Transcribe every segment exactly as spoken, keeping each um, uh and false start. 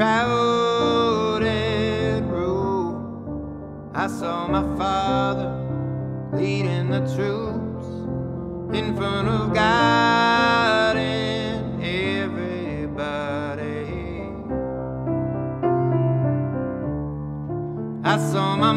crowded room, I saw my father leading the troops in front of God and everybody. I saw my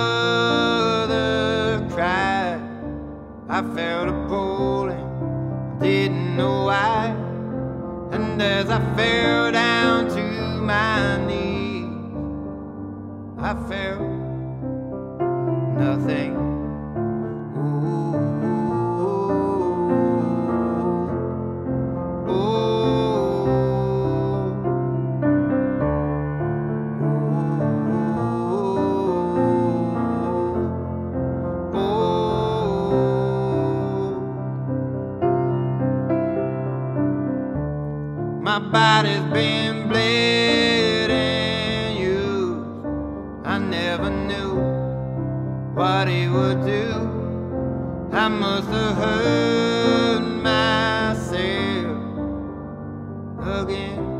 mother cry. I felt a pulling, didn't know why. And as I fell down to my knees, I felt nothing. Ooh, ooh, ooh, ooh. My body's been bled and used. I never knew what he would do. I must have hurt myself again.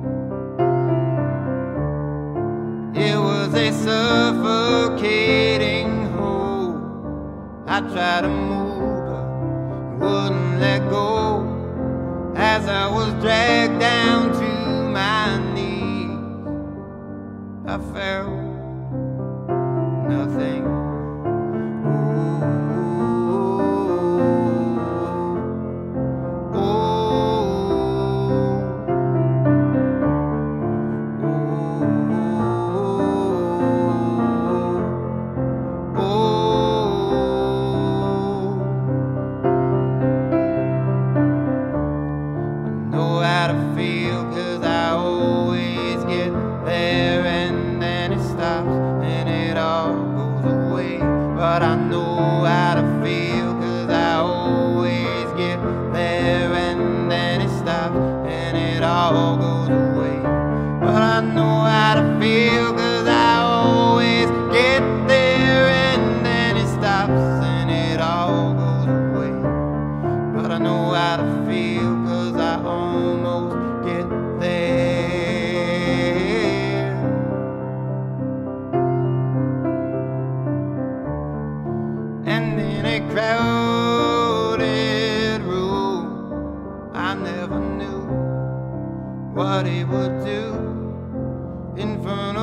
It was a suffocating hole. I tried to move but wouldn't let go. As I was dragged down to my knees, I felt nothing. But I know how to feel, cause I always get there and then it stops and it all goes away. But I know how to feel, cause I always get there and then it stops and it all goes away. But I know how to feel, cause I almost get there. And in a crowded room, I never knew what it would do in front